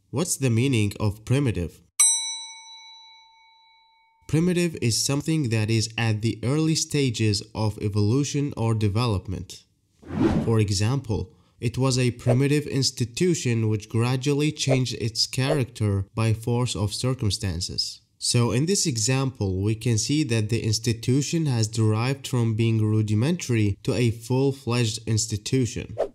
What's the meaning of primitive? Primitive is something that is at the early stages of evolution or development. For example, it was a primitive institution which gradually changed its character by force of circumstances. So in this example, we can see that the institution has derived from being rudimentary to a full-fledged institution.